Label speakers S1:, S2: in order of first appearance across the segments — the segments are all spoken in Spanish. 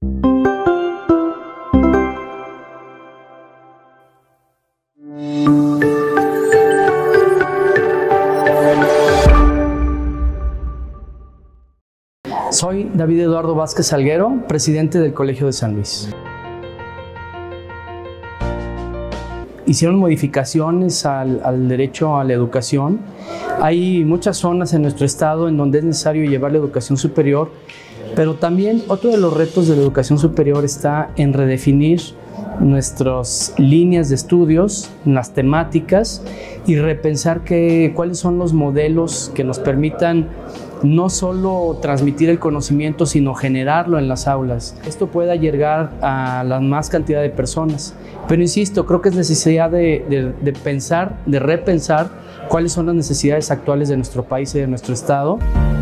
S1: Soy David Eduardo Vázquez Salguero, presidente del Colegio de San Luis. Hicieron modificaciones al derecho a la educación. Hay muchas zonas en nuestro estado en donde es necesario llevar la educación superior, pero también otro de los retos de la educación superior está en redefinir nuestras líneas de estudios, las temáticas y repensar cuáles son los modelos que nos permitan no solo transmitir el conocimiento, sino generarlo en las aulas. Esto pueda llegar a la más cantidad de personas. Pero insisto, creo que es necesidad de repensar cuáles son las necesidades actuales de nuestro país y de nuestro estado.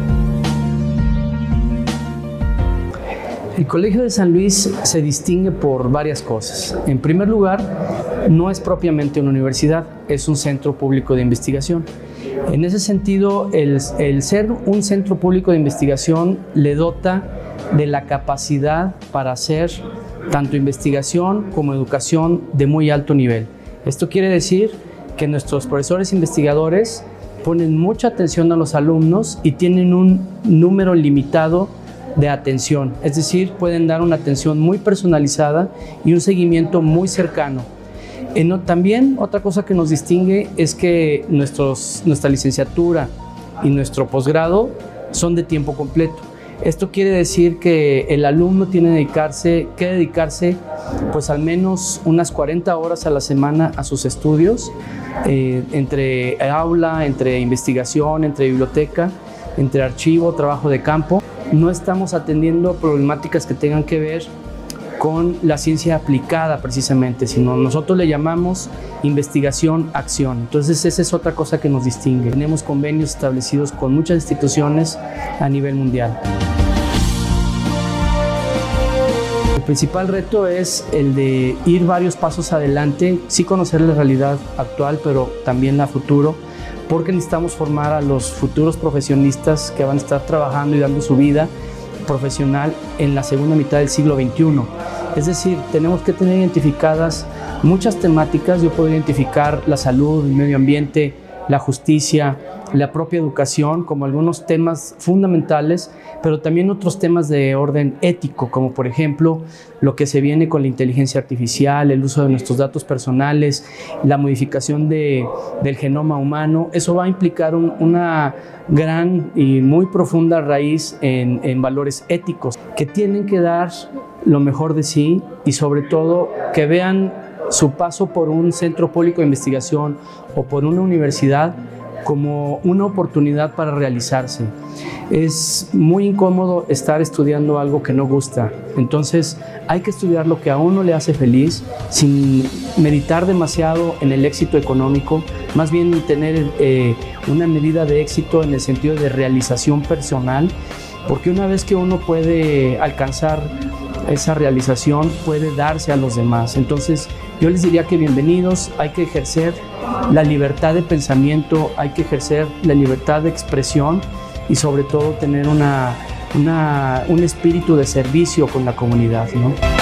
S1: El Colegio de San Luis se distingue por varias cosas. En primer lugar, no es propiamente una universidad, es un centro público de investigación. En ese sentido, el ser un centro público de investigación le dota de la capacidad para hacer tanto investigación como educación de muy alto nivel. Esto quiere decir que nuestros profesores investigadores ponen mucha atención a los alumnos y tienen un número limitado de atención, es decir, pueden dar una atención muy personalizada y un seguimiento muy cercano. También otra cosa que nos distingue es que nuestra licenciatura y nuestro posgrado son de tiempo completo. Esto quiere decir que el alumno tiene que dedicarse pues al menos unas 40 horas a la semana a sus estudios, entre aula, entre investigación, entre biblioteca, entre archivo, trabajo de campo. No estamos atendiendo problemáticas que tengan que ver con la ciencia aplicada precisamente, sino nosotros le llamamos investigación-acción. Entonces esa es otra cosa que nos distingue. Tenemos convenios establecidos con muchas instituciones a nivel mundial. El principal reto es el de ir varios pasos adelante, sí conocer la realidad actual, pero también la futuro, porque necesitamos formar a los futuros profesionistas que van a estar trabajando y dando su vida profesional en la segunda mitad del siglo XXI. Es decir, tenemos que tener identificadas muchas temáticas. Yo puedo identificar la salud, el medio ambiente, la justicia, la propia educación como algunos temas fundamentales, pero también otros temas de orden ético, como por ejemplo lo que se viene con la inteligencia artificial, el uso de nuestros datos personales, la modificación del genoma humano. Eso va a implicar una gran y muy profunda raíz en valores éticos que tienen que dar lo mejor de sí y sobre todo que vean su paso por un centro público de investigación o por una universidad como una oportunidad para realizarse. Es muy incómodo estar estudiando algo que no gusta, entonces hay que estudiar lo que a uno le hace feliz sin meditar demasiado en el éxito económico, más bien tener una medida de éxito en el sentido de realización personal, porque una vez que uno puede alcanzar esa realización, puede darse a los demás. Entonces yo les diría que bienvenidos, hay que ejercer la libertad de pensamiento, hay que ejercer la libertad de expresión y sobre todo tener un espíritu de servicio con la comunidad, ¿no?